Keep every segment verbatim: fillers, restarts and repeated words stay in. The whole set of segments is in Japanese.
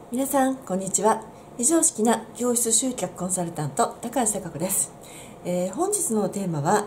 皆さんこんにちは。非常識な教室集客コンサルタント高橋貴子です。えー、本日のテーマは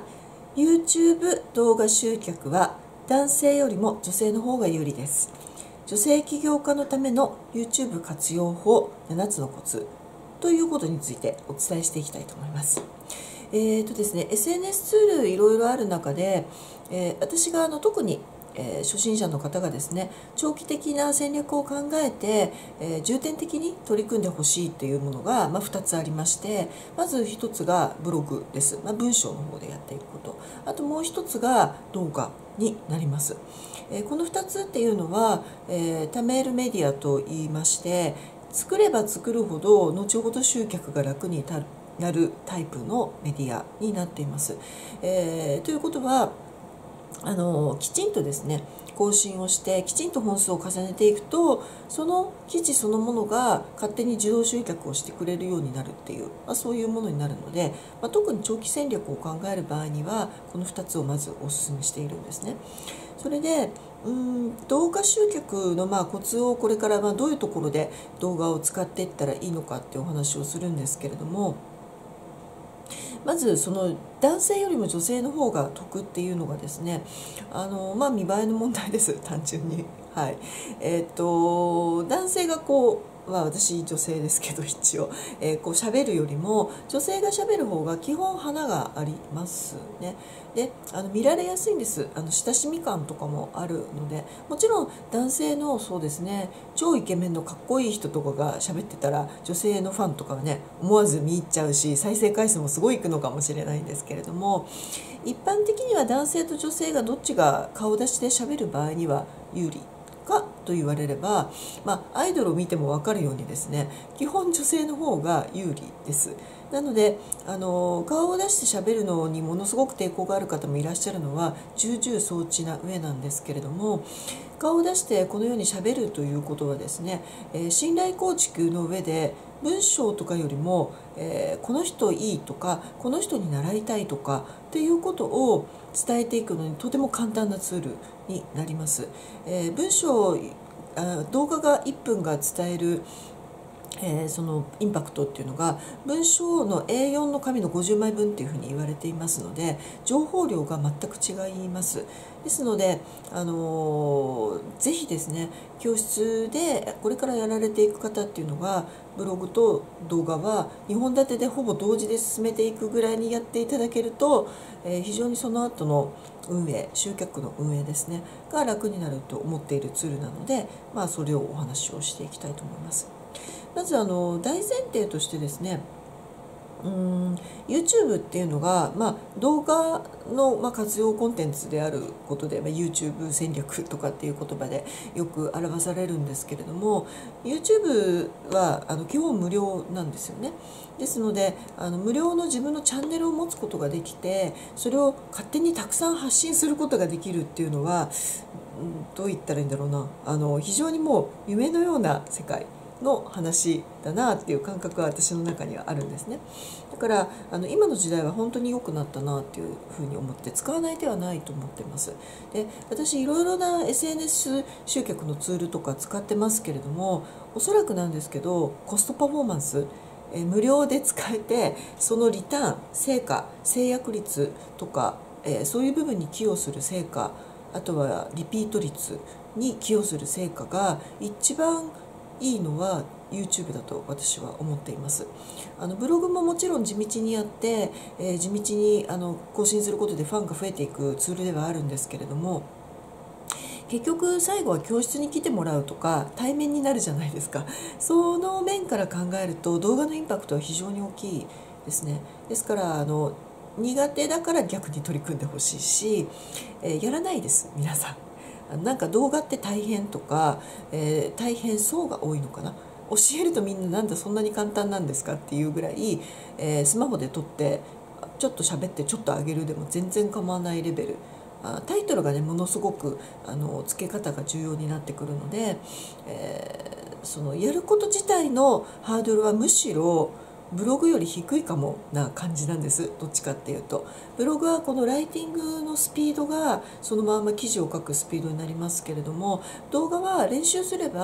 YouTube 動画集客は男性よりも女性の方が有利です。女性起業家のための YouTube 活用法ななつのコツということについてお伝えしていきたいと思います。えーとですね、エスエヌエス ツールいろいろある中で、えー、私があの特にえー、初心者の方がですね、長期的な戦略を考えて、えー、重点的に取り組んでほしいというものが、まあ、ふたつありまして、まずひとつがブログです、まあ、文章の方でやっていくこと、あともうひとつが動画になります。えー、このふたつっていうのは、えー、多メールメディアといいまして、作れば作るほど後ほど集客が楽になるタイプのメディアになっています。えー、ということはあのきちんとですね更新をしてきちんと本数を重ねていくと、その記事そのものが勝手に自動集客をしてくれるようになるっていう、まあ、そういうものになるので、まあ、特に長期戦略を考える場合にはこのふたつをまずお勧めしているんですね。それでうん動画集客のまあコツをこれからまあどういうところで動画を使っていったらいいのかっていうお話をするんですけれども、まずその男性よりも女性の方が得っていうのがですね、あのまあ見栄えの問題です単純に。はい。えっ、と男性がこうまあ、私女性ですけど一応、えー、こう喋るよりも女性が喋る方が基本花がありますね。であの見られやすいんです。あの親しみ感とかもあるので、もちろん男性のそうですね超イケメンのかっこいい人とかが喋ってたら女性のファンとかはね思わず見入っちゃうし、再生回数もすごいいくのかもしれないんですけれども、一般的には男性と女性がどっちが顔出しで喋る場合には有利かと言われれば、まあ、アイドルを見ても分かるようにですね基本女性の方が有利です。なのであの顔を出して喋るのにものすごく抵抗がある方もいらっしゃるのは重々承知な上なんですけれども、顔を出してこのように喋るということはですね、えー、信頼構築の上で文章とかよりも、えー、この人いいとかこの人に習いたいとかっていうことを伝えていくのにとても簡単なツールになります。えー、文章あ動画がいっぷんが伝えるえー、そのインパクトっていうのが文章の エーよん の紙のごじゅうまいぶんっていうふうに言われていますので、情報量が全く違います。ですので、あのー、ぜひですね教室でこれからやられていく方っていうのがブログと動画はにほん立てでほぼ同時で進めていくぐらいにやっていただけると、えー、非常にその後の運営集客の運営ですねが楽になると思っているツールなので、まあ、それをお話をしていきたいと思います。まずあの大前提としてですね、うん YouTube っていうのが、まあ、動画の、まあ、活用コンテンツであることで、まあ、YouTube 戦略とかっていう言葉でよく表されるんですけれども、 YouTube はあの基本無料なんですよね。ですのであの無料の自分のチャンネルを持つことができて、それを勝手にたくさん発信することができるっていうのは、うん、どう言ったらいいんだろうな、あの非常にもう夢のような世界の話だなっていう感覚は私の中にはあるんですね。だからあの今の時代は本当に良くなったなっていうふうに思って使わない手はないと思ってます。で私いろいろな エスエヌエス 集客のツールとか使ってますけれども、おそらくなんですけどコストパフォーマンスえ無料で使えて、そのリターン成果制約率とか、えそういう部分に寄与する成果、あとはリピート率に寄与する成果が一番いいのは YouTube だと私は思っています。あのブログももちろん地道にやって、えー、地道にあの更新することでファンが増えていくツールではあるんですけれども、結局最後は教室に来てもらうとか対面になるじゃないですか。その面から考えると動画のインパクトは非常に大きいですね。ですからあの苦手だから逆に取り組んでほしいし、えー、やらないです皆さん。なんか動画って大変とか、えー、大変そうが多いのかな。教えるとみんななんだそんなに簡単なんですかっていうぐらい、えー、スマホで撮ってちょっと喋ってちょっと上げるでも全然構わないレベル。タイトルがねものすごくあの付け方が重要になってくるので、えー、そのやること自体のハードルはむしろブログより低いかもな感じなんです。どっちかっていうとブログはこのライティングのスピードがそのまま記事を書くスピードになりますけれども、動画は練習すれば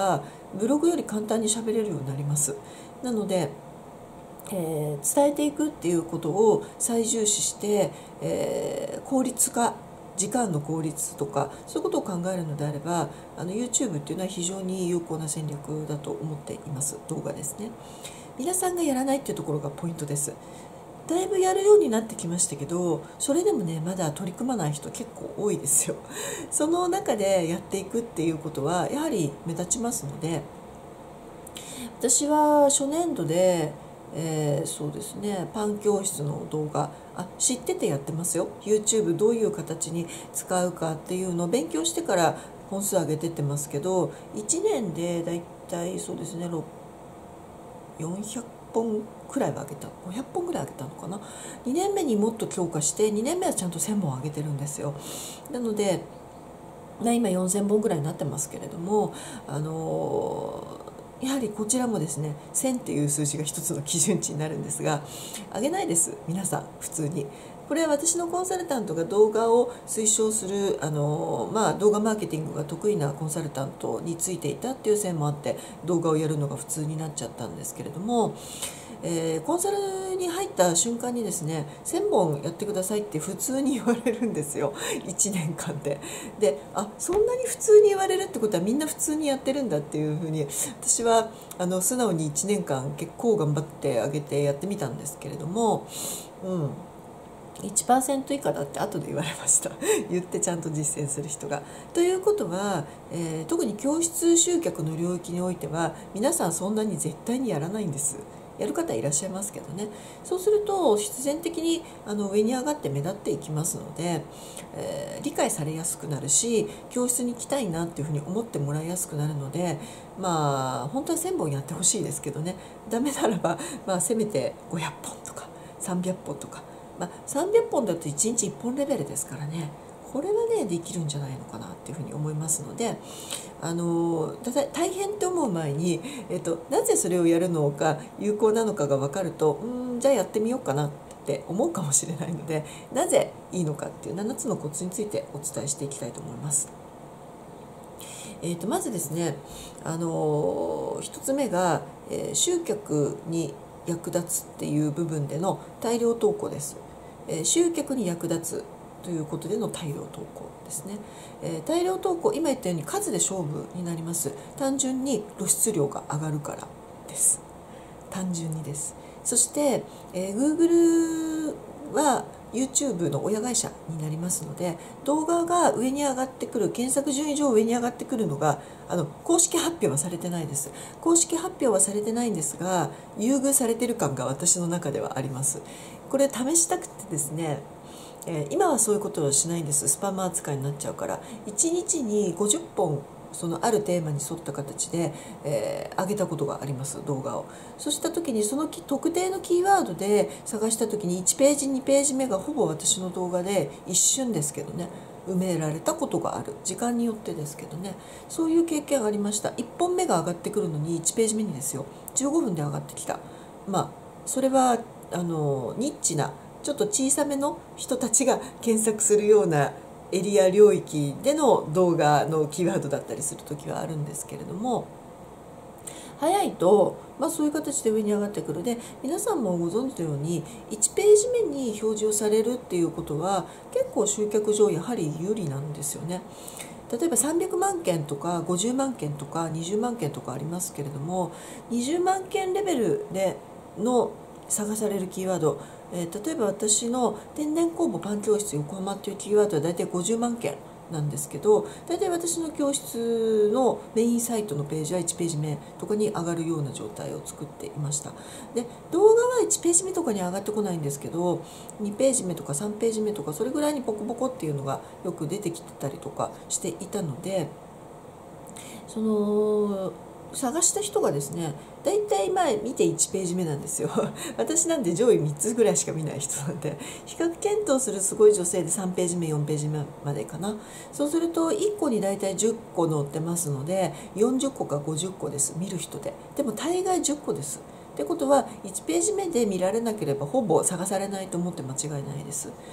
ブログより簡単に喋れるようになります。なので、えー、伝えていくっていうことを最重視して、えー、効率化、時間の効率とかそういうことを考えるのであれば、あの YouTube っていうのは非常に有効な戦略だと思っています。動画ですね。皆さんがやらないっていうところがポイントです。だいぶやるようになってきましたけど、それでもねまだ取り組まない人結構多いですよ。その中でやっていくっていうことはやはり目立ちますので、私は初年度で、えー、そうですねパン教室の動画、あ知っててやってますよ。 YouTube どういう形に使うかっていうのを勉強してから本数上げてってますけど、いちねんでだいたいそうですねよんひゃっぽんくらいは上げた、ごひゃっぽんぐらい上げたのかな。にねんめにもっと強化して、にねんめはちゃんとせんぼん上げてるんですよ。なので今よんせんぼんぐらいになってますけれども、あのーやはりこちらもですねせんっていう数字が一つの基準値になるんですが、上げないです皆さん普通に。これは私のコンサルタントが動画を推奨するあの、まあ、動画マーケティングが得意なコンサルタントについていたっていう線もあって動画をやるのが普通になっちゃったんですけれども、えー、コンサルに入った瞬間にですねせんぼんやってくださいって普通に言われるんですよ、いちねんかんで。で、あそんなに普通に言われるってことはみんな普通にやってるんだっていうふうに私はあの素直にいちねんかん結構頑張ってあげてやってみたんですけれども、うんいちパーセント 以下だって後で言われました言ってちゃんと実践する人が。ということは、えー、特に教室集客の領域においては皆さんそんなに絶対にやらないんです。やる方いらっしゃいますけどね。そうすると必然的にあの上に上がって目立っていきますので、えー、理解されやすくなるし教室に行きたいなっていうふうに思ってもらいやすくなるので、まあ本当はせんぼんやってほしいですけどね、ダメならば、まあ、せめてごひゃっぽんとかさんびゃっぽんとか。まあ、さんびゃっぽんだといちにちいっぽんレベルですからね、これはねできるんじゃないのかなっていうふうに思いますので、あの大変って思う前に、えっと、なぜそれをやるのが有効なのかが分かると、うんじゃあやってみようかなって思うかもしれないので、なぜいいのかっていうななつのコツについてお伝えしていきたいと思います。えー、とまずですね、あのひとつめが、えー、集客に役立つっていう部分での大量投稿です。えー、集客に役立つということでの大量投稿ですね。えー、大量投稿、今言ったように数で勝負になります。単純に露出量が上がるからです。単純にです。そして、えー、Google は YouTube の親会社になりますので、動画が上に上がってくる、検索順位上上に上がってくるのがあの公式発表はされてないです。公式発表はされてないんですが、優遇されてる感が私の中ではあります。これ試したくてですね、えー、今はそういうことをしないんです。スパム扱いになっちゃうから。いちにちにごじゅっぽんそのあるテーマに沿った形で、えー、上げたことがあります、動画を。そうした時にその特定のキーワードで探した時にいちページにページ目がほぼ私の動画で一瞬ですけどね埋められたことがある。時間によってですけどね、そういう経験がありました。いっぽんめが上がってくるのにいちページ目にですよじゅうごふんで上がってきた。まあそれはあのニッチなちょっと小さめの人たちが検索するようなエリア領域での動画のキーワードだったりする時はあるんですけれども、早いと、まあ、そういう形で上に上がってくる。で皆さんもご存知のようにいちページ目に表示をされるっていうことは結構集客上やはり有利なんですよね。例えばさんびゃくまんけんとかごじゅうまんけんとかにじゅうまんけんとかありますけれども、にじゅうまんけんレベルでの探されるキーワード、えー、例えば私の天然酵母パン教室横浜っていうキーワードは大体ごじゅうまんけんなんですけど、大体私の教室のメインサイトのページはいちページ目とかに上がるような状態を作っていました。で動画はいちページ目とかに上がってこないんですけど、にページ目とかさんページ目とかそれぐらいにポコポコっていうのがよく出てきてたりとかしていたので、その探した人がですねだいたい前見ていちページ目なんですよ私なんで上位みっつぐらいしか見ない人なんで、比較検討するすごい女性でさんページ目よんページ目までかな。そうするといっこにだいたいじゅっこ載ってますのでよんじゅっこかごじゅっこです、見る人で。でも大概じゅっこです。ってことはいちページ目で見られなければほぼ探されないと思って間違いないです。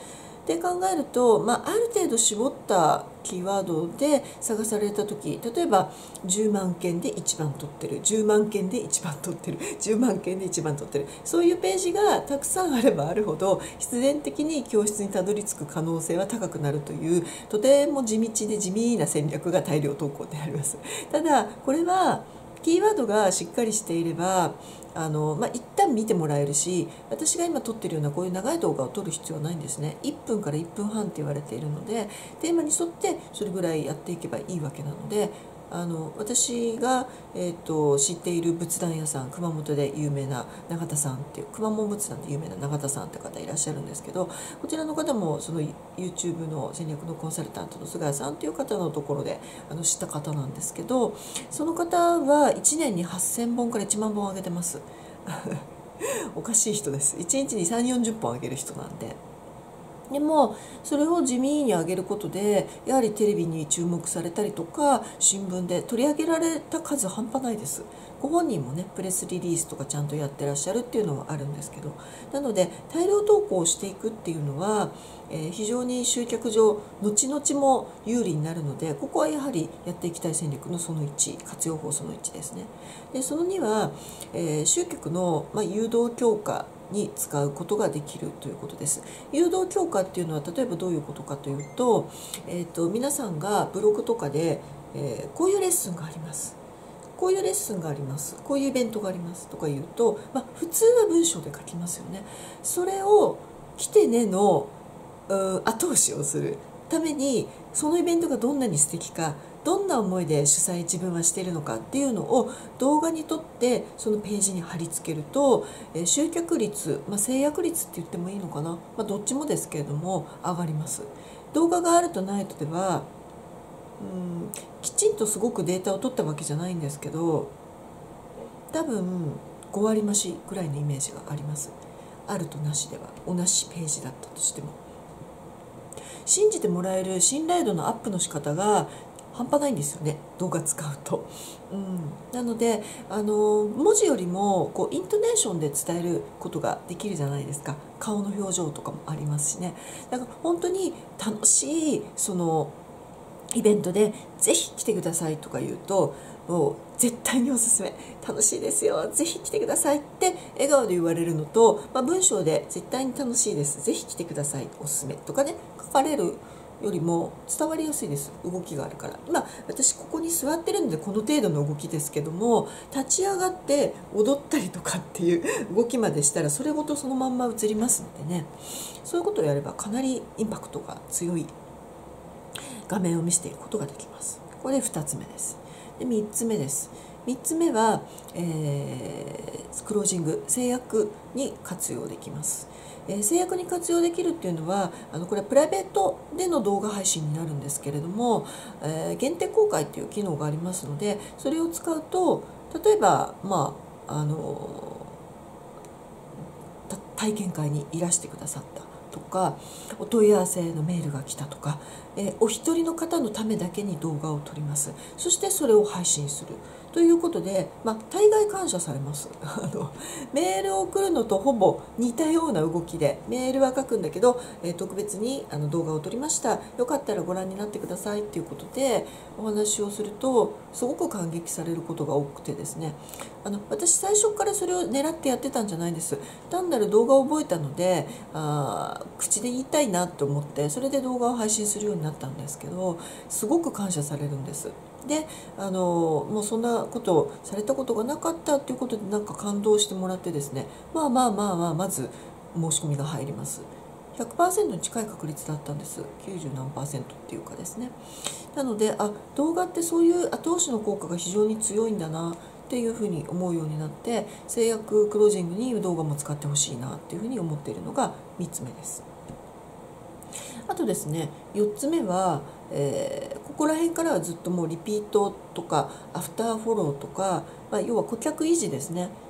で考えると、まあ、ある程度絞ったキーワードで探された時、例えばじゅうまんけんでいちばん取ってる、じゅうまんけんでいちばん取ってる、じゅうまんけんでいちばん取ってる、そういうページがたくさんあればあるほど必然的に教室にたどり着く可能性は高くなるという、とても地道で地味な戦略が大量投稿であります。ただこれはキーワードがしっかりしていれば、あの、まあ、一旦見てもらえるし、私が今撮ってるようなこういう長い動画を撮る必要はないんですね。いっぷんからいっぷんはんって言われているので、テーマに沿ってそれぐらいやっていけばいいわけなので、あの私が、えー、と知っている仏壇屋さん、熊本で有名な永田さんっていう、熊本仏壇で有名な永田さんって方いらっしゃるんですけど、こちらの方もその YouTube の戦略のコンサルタントの菅谷さんという方のところであの知った方なんですけど、その方はいちねんにはっせんぼんからいちまんぼん上げてますおかしい人です。いちにちにさんじゅうよんじゅっぽん上げる人なんで。でもそれを地味に上げることでやはりテレビに注目されたりとか、新聞で取り上げられた数半端ないです。ご本人もねプレスリリースとかちゃんとやってらっしゃるっていうのはあるんですけど、なので大量投稿をしていくっていうのは、えー、非常に集客上後々も有利になるので、ここはやはりやっていきたい戦略のそのいち、活用法そのいちですね。でそのには、えー、集客の、まあ、誘導強化に使うことができるということです。誘導強化っていうのは例えばどういうことかというと、えー、と皆さんがブログとかで、えー、こういうレッスンがあります、こういうレッスンがあります、こういうイベントがありますとか言うと、まあ、普通は文章で書きますよね。それを来てねの後押しをするために、そのイベントがどんなに素敵か、どんな思いで主催自分はしているのかっていうのを動画に撮ってそのページに貼り付けると、え集客率、まあ、制約率って言ってもいいのかな、まあ、どっちもですけれども上がります。動画があるとないとでは、うんきちんとすごくデータを取ったわけじゃないんですけど、多分ごわり増しぐらいのイメージがあります。あるとなしでは同じページだったとしても信じてもらえる信頼度のアップの仕方が半端ないんですよね、動画使うと。うん、なのであの文字よりもこうイントネーションで伝えることができるじゃないですか。顔の表情とかもありますしね。だから本当に楽しいそのイベントでぜひ来てくださいとか言うと、もう絶対におすすめ、楽しいですよ、ぜひ来てくださいって笑顔で言われるのと、まあ、文章で絶対に楽しいです、ぜひ来てください、おすすめとかね書かれるよりも伝わりやすいです。動きがあるから。今私ここに座ってるのでこの程度の動きですけども、立ち上がって踊ったりとかっていう動きまでしたらそれごとそのまんま映りますのでね、そういうことをやればかなりインパクトが強い画面を見せていくことができます。これでふたつめです。でみっつめです。みっつめは、えー、クロージング、制約に活用できます。えー、制約に活用できるっていうのは、あのこれはプライベートでの動画配信になるんですけれども、えー、限定公開っていう機能がありますので、それを使うと、例えばまああの体験会にいらしてくださったとか、お問い合わせのメールが来たとか、えー、お一人の方のためだけに動画を撮ります。そしてそれを配信するということで、まあ、大概感謝されますあのメールを送るのとほぼ似たような動きで、メールは書くんだけど、えー、特別にあの動画を撮りました、よかったらご覧になってくださいっていうことでお話をすると、すごく感激されることが多くてですね、あの私最初からそれを狙ってやってたんじゃないんです。単なる動画を覚えたので、あ口で言いたいなと思って、それで動画を配信するようになったんですけど、すごく感謝されるんです。であのもうそんなことをされたことがなかったっていうことで、なんか感動してもらってですね、まあまあまあまあまず申し込みが入ります。ひゃくパーセントに近い確率だったんです。きゅうじゅうなんパーセントっていうかですね。なので、あ、動画ってそういう後押しの効果が非常に強いんだなっていうふうに思うようになって、制約クロージングに動画も使ってほしいなっていうふうに思っているのがみっつめです。あとですね、よっつめは、えー、ここら辺からはずっともうリピートとかアフターフォローとか、まあ、要は顧客維持ですね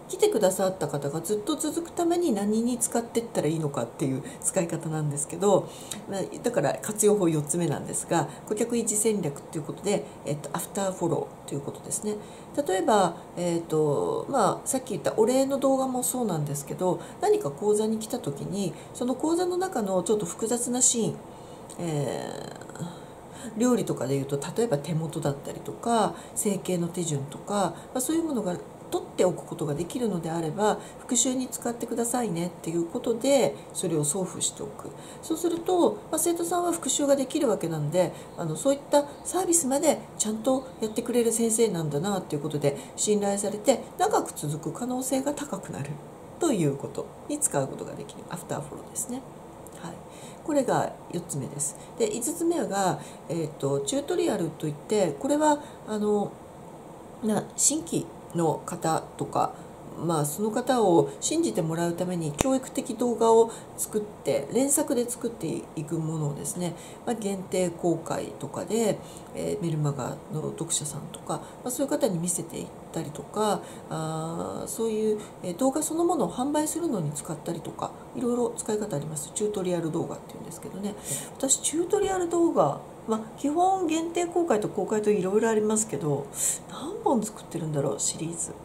来てくださった方がずっと続くために何に使っていったらいいのかっていう使い方なんですけど、まあ、だから活用法よっつめなんですが、顧客維持戦略ということで、えっと、アフターフォローということですね。例えば、えっとまあ、さっき言ったお礼の動画もそうなんですけど、何か講座に来た時にその講座の中のちょっと複雑なシーン、えー、料理とかでいうと例えば手元だったりとか成形の手順とか、まあ、そういうものが取っておくことができるのであれば復習に使ってくださいねっていうことでそれを送付しておく。そうすると、まあ、生徒さんは復習ができるわけなんで、あのそういったサービスまでちゃんとやってくれる先生なんだなっていうことで信頼されて長く続く可能性が高くなるということに使うことができるアフターフォローですね。はい、これがよっつめです。でいつつめが、えーと、チュートリアルといって、これはあのな新規の方とか、まあ、その方を信じてもらうために教育的動画を作って連作で作っていくものをですね、まあ、限定公開とかで、えー、メルマガの読者さんとか、まあ、そういう方に見せていったりとか、あそういう、えー、動画そのものを販売するのに使ったりとか、いろいろ使い方あります。チュートリアル動画っていうんですけどね、私チュートリアル動画、まあ、基本限定公開と公開といろいろありますけど、何本作ってるんだろう、シリーズ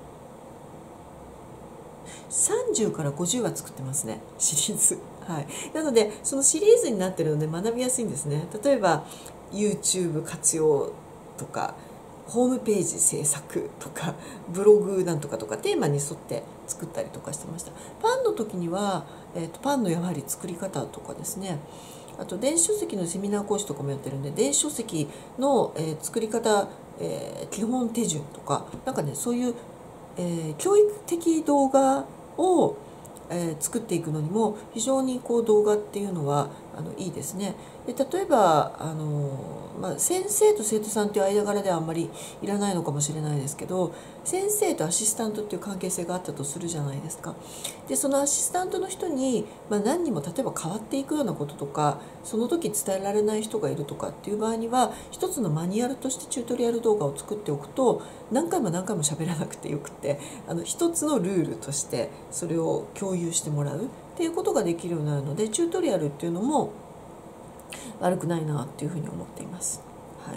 さんじゅうからごじゅうは作ってますね、シリーズ。はい、なのでそのシリーズになってるので学びやすいんですね。例えば YouTube 活用とかホームページ制作とかブログなんとかとかテーマに沿って作ったりとかしてました。パンの時には、えーと、パンのやはり作り方とかですね、あと電子書籍のセミナー講師とかもやってるんで電子書籍の、えー、作り方、えー、基本手順とかなんかね、そういう、えー、教育的動画を、えー、作っていくのにも非常にこう動画っていうのはあのいいですね。で例えばあの、まあ、先生と生徒さんという間柄ではあんまりいらないのかもしれないですけど、先生とアシスタントっていう関係性があったとするじゃないですか。でそのアシスタントの人に、まあ、何人も例えば変わっていくようなこととかその時伝えられない人がいるとかっていう場合には一つのマニュアルとしてチュートリアル動画を作っておくと何回も何回も喋らなくてよくて、あの一つのルールとしてそれを共有してもらうっていうことができるようになるので、チュートリアルっていうのも悪くないなっていうふうに思っています。はい、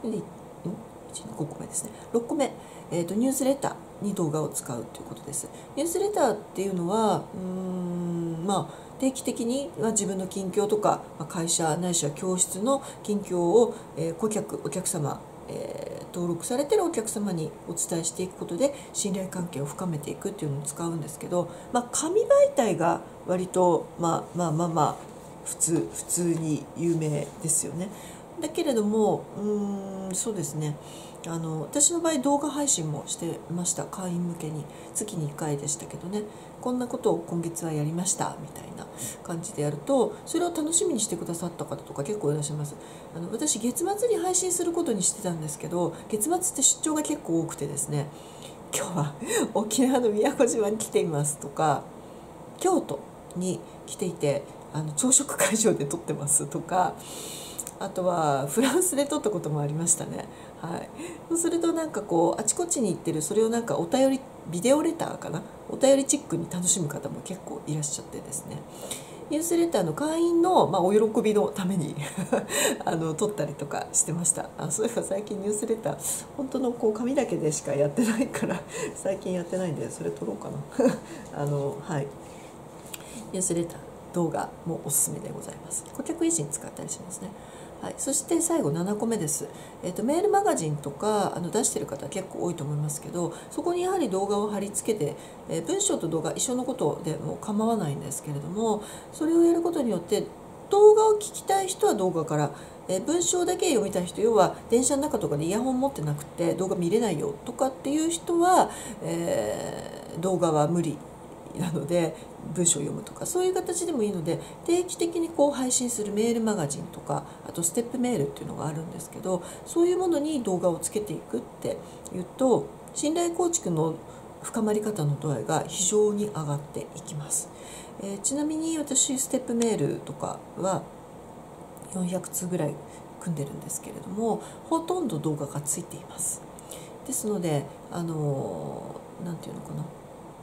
でごこめですね。ろっこめ、えーと、ニュースレターに動画を使うということです。ニュースレターっていうのはうーんまあ定期的に自分の近況とか会社ないしは教室の近況を顧客お客様、えー、登録されてるお客様にお伝えしていくことで信頼関係を深めていくっていうのを使うんですけど、まあ、紙媒体が割とまあまあまあまあ普通普通に有名ですよね。だけれどもうーんそうですね、あの私の場合動画配信もしてました。会員向けに月にいっかいでしたけどね、こんなことを今月はやりましたみたいな感じでやるとそれを楽しみにしてくださった方とか結構いらっしゃいます。あの私月末に配信することにしてたんですけど、月末って出張が結構多くてですね、今日は沖縄の宮古島に来ていますとか京都に来ていてあの朝食会場で撮ってますとか、あとはフランスで撮ったこともありましたね。はい、そうするとなんかこうあちこちに行ってるそれをなんかお便りビデオレターかな、お便りチックに楽しむ方も結構いらっしゃってですね、ニュースレターの会員の、まあ、お喜びのためにあの撮ったりとかしてました。あそういえば最近ニュースレター本当のこう紙だけでしかやってないから最近やってないんでそれ撮ろうかなあのはいニュースレター動画もおすすめでございます。顧客維持に使ったりしますね。はい、そして最後ななこめです。えーと、メールマガジンとかあの出してる方結構多いと思いますけど、そこにやはり動画を貼り付けて、えー、文章と動画一緒のことでも構わないんですけれども、それをやることによって動画を聞きたい人は動画から、えー、文章だけ読みたい人、要は電車の中とかでイヤホン持ってなくて動画見れないよとかっていう人は、えー、動画は無理なので文章を読むとかそういう形でもいいので、定期的にこう配信するメールマガジンとかあとステップメールっていうのがあるんですけど、そういうものに動画をつけていくっていうと信頼構築の深まり方の度合いが非常に上がっていきます。えー、ちなみに私ステップメールとかはよんひゃくつうぐらい組んでるんですけれども、ほとんど動画がついています。ですのであのー、なんていうのかな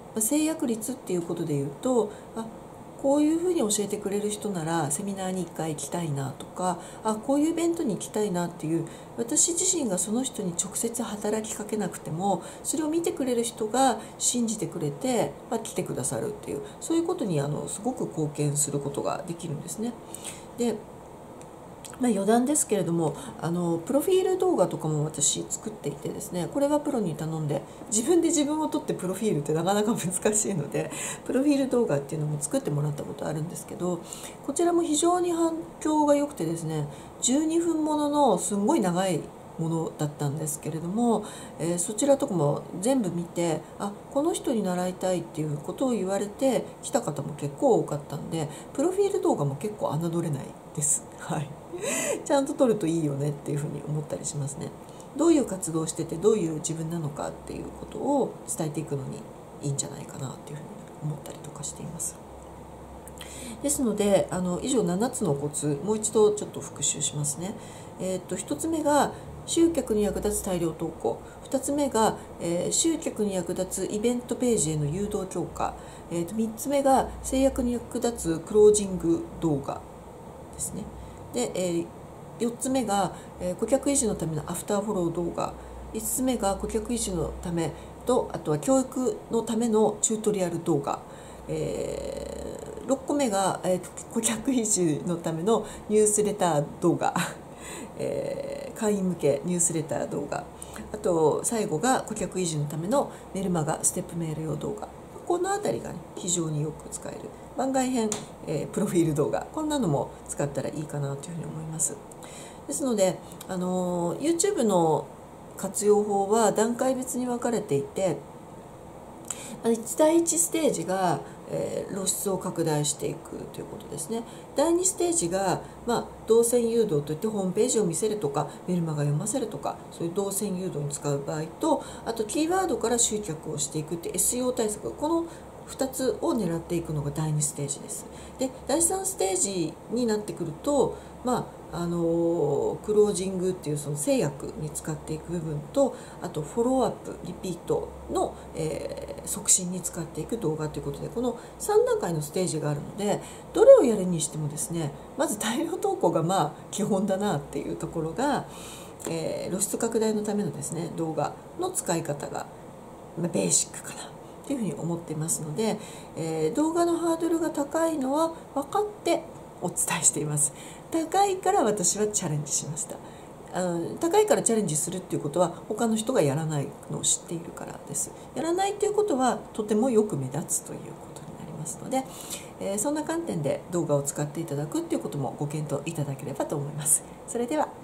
制約率っていうことで言うと、あこういうふうに教えてくれる人ならセミナーにいっかい行きたいなとか、あこういうイベントに行きたいなっていう、私自身がその人に直接働きかけなくてもそれを見てくれる人が信じてくれて、まあ、来てくださるっていう、そういうことにあのすごく貢献することができるんですね。でまあ、余談ですけれども、あのプロフィール動画とかも私作っていてですね、これはプロに頼んで、自分で自分を撮ってプロフィールってなかなか難しいのでプロフィール動画っていうのも作ってもらったことあるんですけど、こちらも非常に反響が良くてですね、じゅうにふんもののすんごい長いものだったんですけれども、えー、そちらとかも全部見て、あこの人に習いたいっていうことを言われて来た方も結構多かったんで、プロフィール動画も結構侮れないです。はいちゃんと撮るといいよねっていうふうに思ったりしますね。どういう活動をしててどういう自分なのかっていうことを伝えていくのにいいんじゃないかなっていうふうに思ったりとかしています。ですので、あの以上ななつのコツ、もう一度ちょっと復習しますね。えー、っとひとつめが集客に役立つ大量投稿、ふたつめが、えー、集客に役立つイベントページへの誘導強化、えー、とみっつめが制約に役立つクロージング動画ですね。で、えー、よっつめが、えー、顧客維持のためのアフターフォロー動画、いつつめが顧客維持のためと、あとは教育のためのチュートリアル動画、えー、ろっこめが、えー、顧客維持のためのニュースレター動画、えー、会員向けニュースレター動画、あと最後が顧客維持のためのメルマガステップメール用動画、このあたりが、ね、非常によく使える番外編、えー、プロフィール動画、こんなのも使ったらいいかなというふうに思います。ですので、あの YouTube の活用法は段階別に分かれていて、いちだいいちステージが、えー、露出を拡大していくということですね。だいにステージが、まあ、動線誘導といってホームページを見せるとかメルマガ読ませるとか、そういう動線誘導に使う場合と、あとキーワードから集客をしていくって エスイーオー 対策、このふたつを狙っていくのがだいにステージです。でだいさんステージになってくると、まああのクロージングっていうその制約に使っていく部分と、あとフォローアップリピートの、えー、促進に使っていく動画ということで、このさんだんかいのステージがあるので、どれをやるにしてもですね、まず大量投稿がまあ基本だなっていうところが、えー、露出拡大のためのですね動画の使い方が、まあ、ベーシックかなというふうに思っていますので、えー、動画のハードルが高いのは分かってお伝えしています。高いから私はチャレンジしました。あの高いからチャレンジするっていうことは他の人がやらないのを知っているからです。やらないということはとてもよく目立つということになりますので、えー、そんな観点で動画を使っていただくっていうこともご検討いただければと思います。それでは。